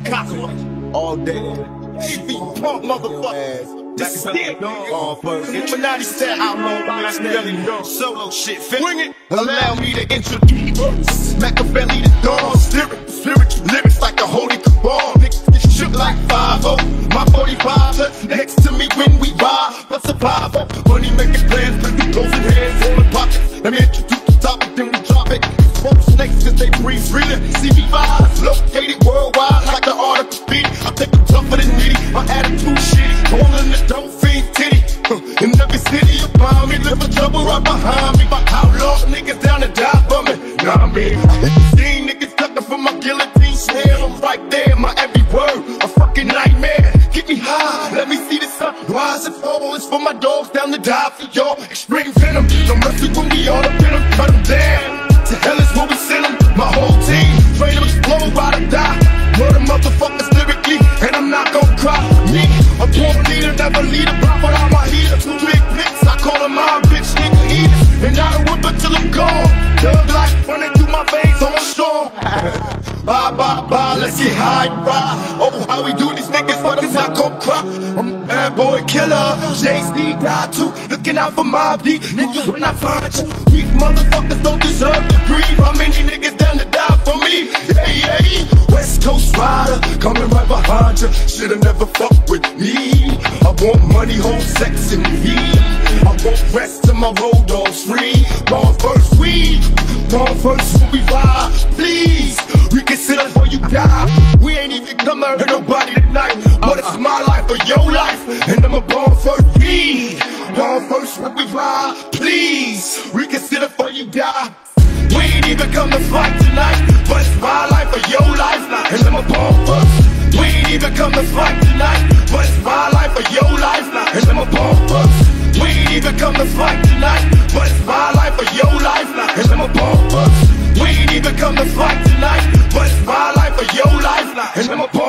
cockroach all day. AV punk motherfucker. This is it. Lunatic style outlaw, solo shit. Bring it. Allow me to introduce Machiavelli the dawn. Spiritual lyrics like a holy cabal. Niggas get shook like 5-0. My 45 next to me when we ride. A survivor. Money making plans, but we closing hands, holding pockets. Let me introduce the topic, then we drop it. Smoke snakes cause they breathe freely. CV5 located worldwide like the art of graffiti. I take them tougher than nitty. My attitude shitty. Rolling the dope fiend titty. In every city around me, live for trouble right behind me. My outlaw niggas down to die for me. Nah, me. Seen niggas ducking from my guillotine snare. I'm right there, my every word a fucking nightmare. Get me high, let me see the sun rise and fall. It's for my dogs down to die for y'all. Extreme venom, no mercy when we all up in them. Cut them down. To hell is where we send them. My whole team, train them explode while I die. Murder motherfuckers lyrically, and I'm not gon' cry. Me, a born leader, never lead a block without my heater. Two big pics, I call them my bitch nigga eaters. And I don't whip it till I'm gone. Thug life running through my veins on strong. Bye, bye, bye, let's get high and ride. Oh, how we do these niggas, fuckers not gon' cry. I'm a bad boy killer, Jay-Z died too. Looking out for my beat, niggas when I find you. Weak motherfuckers don't deserve to breathe. How many niggas down to die for me? Yeah, yeah. West Coast rider, coming right behind you. Shoulda never fucked with me. I want money, hold sex and weed. I want rest till my road dogs free. Born first weed, born first when we ride. Please, reconsider before you die. We ain't even come to hurt nobody tonight. But it's my life or your life, and I'm a born first weed. Born first when we ride. Please, reconsider before you die. We ain't even come to fight tonight, but it's my life or your life, and I'm a born first. We ain't even come to fight tonight, but it's my life or your life, and I'm a born first. We ain't even come to fight tonight, but it's my life or your life, and I'm a born first. We ain't even come to fight tonight, but it's my life or your life, and I'm a born